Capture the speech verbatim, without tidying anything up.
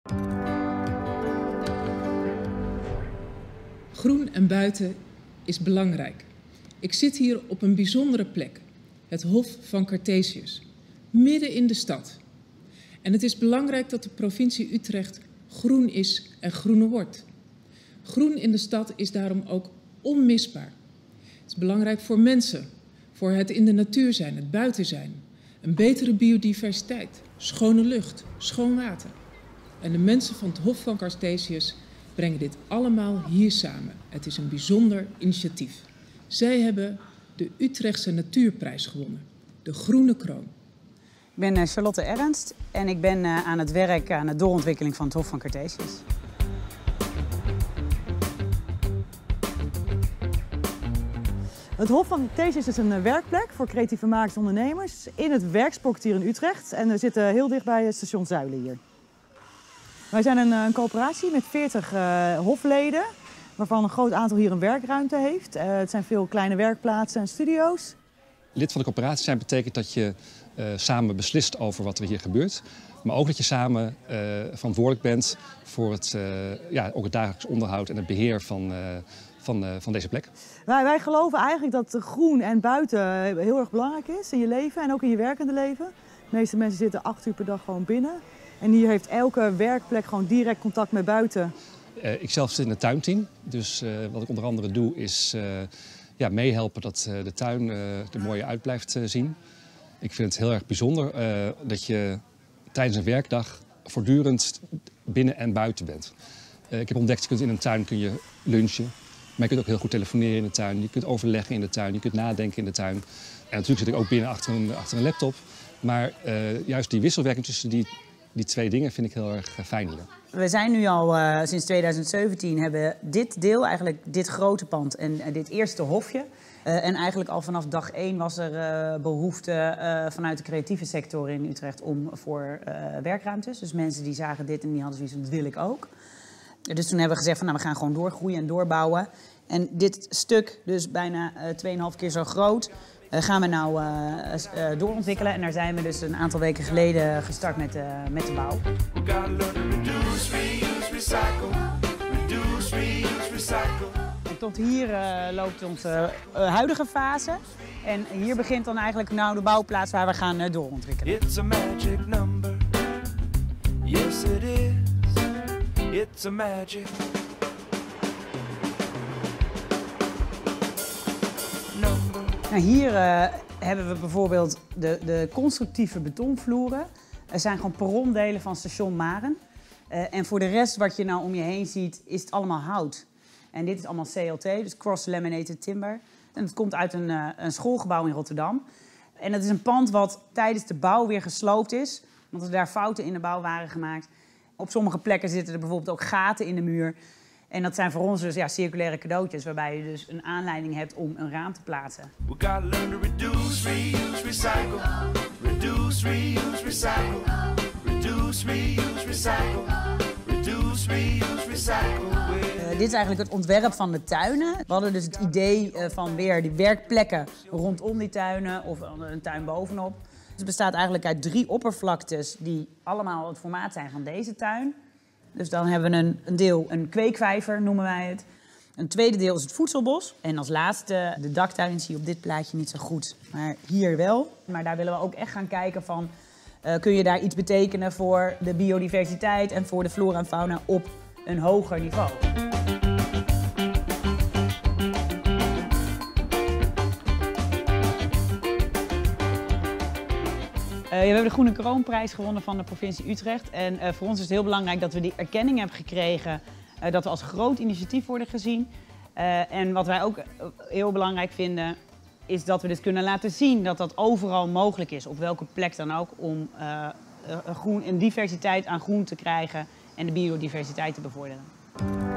Groen en buiten is belangrijk. Ik zit hier op een bijzondere plek, het Hof van Cartesius, midden in de stad. En het is belangrijk dat de provincie Utrecht groen is en groener wordt. Groen in de stad is daarom ook onmisbaar. Het is belangrijk voor mensen, voor het in de natuur zijn, het buiten zijn. Een betere biodiversiteit, schone lucht, schoon water. En de mensen van het Hof van Cartesius brengen dit allemaal hier samen. Het is een bijzonder initiatief. Zij hebben de Utrechtse Natuurprijs gewonnen, de Groene Kroon. Ik ben Charlotte Ernst en ik ben aan het werk aan de doorontwikkeling van het Hof van Cartesius. Het Hof van Cartesius is een werkplek voor creatieve makers en ondernemers in het werkspoort hier in Utrecht. En we zitten heel dicht bij het station Zuilen hier. Wij zijn een, een coöperatie met veertig uh, hofleden, waarvan een groot aantal hier een werkruimte heeft. Uh, het zijn veel kleine werkplaatsen en studio's. Lid van de coöperatie zijn betekent dat je uh, samen beslist over wat er hier gebeurt. Maar ook dat je samen uh, verantwoordelijk bent voor het, uh, ja, ook het dagelijks onderhoud en het beheer van, uh, van, uh, van deze plek. Wij, wij geloven eigenlijk dat groen en buiten heel erg belangrijk is in je leven en ook in je werkende leven. De meeste mensen zitten acht uur per dag gewoon binnen. En hier heeft elke werkplek gewoon direct contact met buiten. Uh, ik zelf zit in het tuinteam, dus uh, wat ik onder andere doe is uh, ja, meehelpen dat uh, de tuin uh, er mooi uit blijft uh, zien. Ik vind het heel erg bijzonder uh, dat je tijdens een werkdag voortdurend binnen en buiten bent. Uh, ik heb ontdekt, je kunt in een tuin kun je lunchen, maar je kunt ook heel goed telefoneren in de tuin. Je kunt overleggen in de tuin, je kunt nadenken in de tuin. En natuurlijk zit ik ook binnen achter een, achter een laptop, maar uh, juist die wisselwerking tussen die Die twee dingen vind ik heel erg fijn hier. We zijn nu al uh, sinds tweeduizend zeventien hebben dit deel, eigenlijk dit grote pand en uh, dit eerste hofje. Uh, en eigenlijk al vanaf dag één was er uh, behoefte uh, vanuit de creatieve sector in Utrecht om voor uh, werkruimtes. Dus mensen die zagen dit en die hadden zoiets van, dat wil ik ook. Dus toen hebben we gezegd van nou, we gaan gewoon doorgroeien en doorbouwen. En dit stuk, dus bijna uh, twee komma vijf keer zo groot, Uh, gaan we nou uh, uh, doorontwikkelen en daar zijn we dus een aantal weken geleden gestart met, uh, met de bouw. En tot hier uh, loopt onze uh, huidige fase en hier begint dan eigenlijk nou de bouwplaats waar we gaan uh, doorontwikkelen. It's a magic number. Yes it is. It's a magic. Nou, hier uh, hebben we bijvoorbeeld de, de constructieve betonvloeren. Er zijn gewoon perrondelen van station Maren. Uh, en voor de rest wat je nou om je heen ziet, is het allemaal hout. En dit is allemaal C L T, dus Cross-Laminated Timber. En het komt uit een, uh, een schoolgebouw in Rotterdam. En dat is een pand wat tijdens de bouw weer gesloopt is. Want er daar fouten in de bouw waren gemaakt. Op sommige plekken zitten er bijvoorbeeld ook gaten in de muur. En dat zijn voor ons dus ja, circulaire cadeautjes, waarbij je dus een aanleiding hebt om een raam te plaatsen. We gotta learn to reduce, reuse, recycle. Reduce, reuse, recycle. Reduce, reuse, recycle. Reduce, reuse, recycle. Uh, dit is eigenlijk het ontwerp van de tuinen. We hadden dus het idee uh, van weer die werkplekken rondom die tuinen of een tuin bovenop. Dus het bestaat eigenlijk uit drie oppervlaktes die allemaal het formaat zijn van deze tuin. Dus dan hebben we een, een deel, een kweekvijver noemen wij het. Een tweede deel is het voedselbos. En als laatste de daktuin, zie je op dit plaatje niet zo goed, maar hier wel. Maar daar willen we ook echt gaan kijken van, uh, kun je daar iets betekenen voor de biodiversiteit en voor de flora en fauna op een hoger niveau. Uh, we hebben de Groene Kroonprijs gewonnen van de provincie Utrecht. En uh, voor ons is het heel belangrijk dat we die erkenning hebben gekregen. Uh, dat we als groot initiatief worden gezien. Uh, en wat wij ook heel belangrijk vinden, is dat we dit kunnen laten zien dat dat overal mogelijk is. Op welke plek dan ook, om uh, een, groen, een diversiteit aan groen te krijgen en de biodiversiteit te bevorderen.